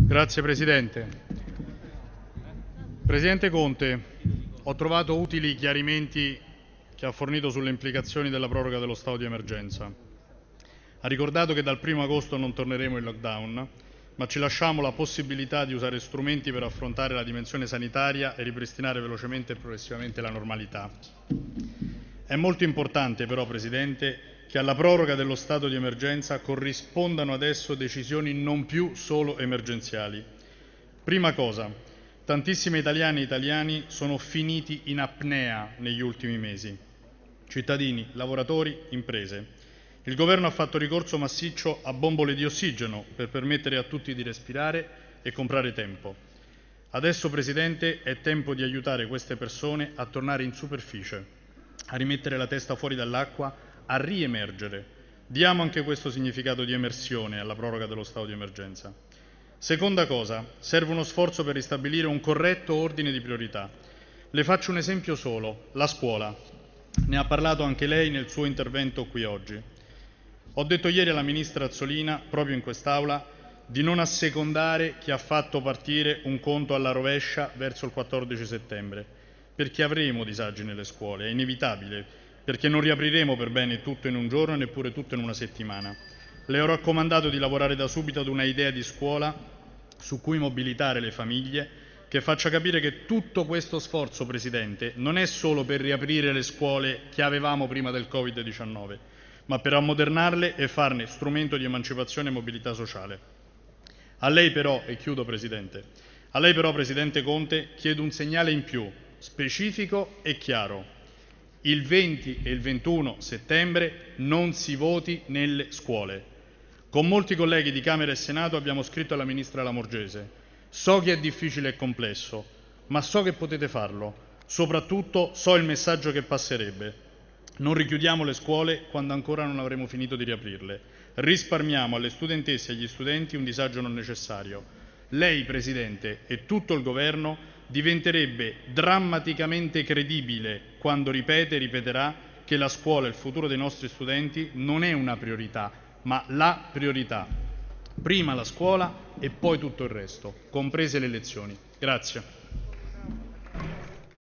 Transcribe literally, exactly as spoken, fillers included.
Grazie Presidente. Presidente Conte, ho trovato utili i chiarimenti che ha fornito sulle implicazioni della proroga dello stato di emergenza. Ha ricordato che dal primo agosto non torneremo in lockdown, ma ci lasciamo la possibilità di usare strumenti per affrontare la dimensione sanitaria e ripristinare velocemente e progressivamente la normalità. È molto importante però, Presidente, che alla proroga dello stato di emergenza corrispondano adesso decisioni non più solo emergenziali. Prima cosa, tantissime italiane e italiani sono finiti in apnea negli ultimi mesi. Cittadini, lavoratori, imprese. Il Governo ha fatto ricorso massiccio a bombole di ossigeno per permettere a tutti di respirare e comprare tempo. Adesso, Presidente, è tempo di aiutare queste persone a tornare in superficie, a rimettere la testa fuori dall'acqua, a riemergere. Diamo anche questo significato di emersione alla proroga dello stato di emergenza. Seconda cosa, serve uno sforzo per ristabilire un corretto ordine di priorità. Le faccio un esempio solo, la scuola. Ne ha parlato anche lei nel suo intervento qui oggi. Ho detto ieri alla Ministra Azzolina, proprio in quest'Aula, di non assecondare chi ha fatto partire un conto alla rovescia verso il quattordici settembre, perché avremo disagi nelle scuole, è inevitabile, perché non riapriremo per bene tutto in un giorno e neppure tutto in una settimana. Le ho raccomandato di lavorare da subito ad una idea di scuola su cui mobilitare le famiglie, che faccia capire che tutto questo sforzo, Presidente, non è solo per riaprire le scuole che avevamo prima del Covid diciannove, ma per ammodernarle e farne strumento di emancipazione e mobilità sociale. A lei però, e chiudo Presidente, a lei però Presidente Conte chiedo un segnale in più, specifico e chiaro. Il venti e il ventuno settembre non si voti nelle scuole. Con molti colleghi di Camera e Senato abbiamo scritto alla Ministra Lamorgese. So che è difficile e complesso, ma so che potete farlo. Soprattutto so il messaggio che passerebbe. Non richiudiamo le scuole quando ancora non avremo finito di riaprirle. Risparmiamo alle studentesse e agli studenti un disagio non necessario. Lei, Presidente, e tutto il Governo diventerebbe drammaticamente credibile quando ripete e ripeterà che la scuola e il futuro dei nostri studenti non è una priorità, ma la priorità. Prima la scuola e poi tutto il resto, comprese le elezioni. Grazie.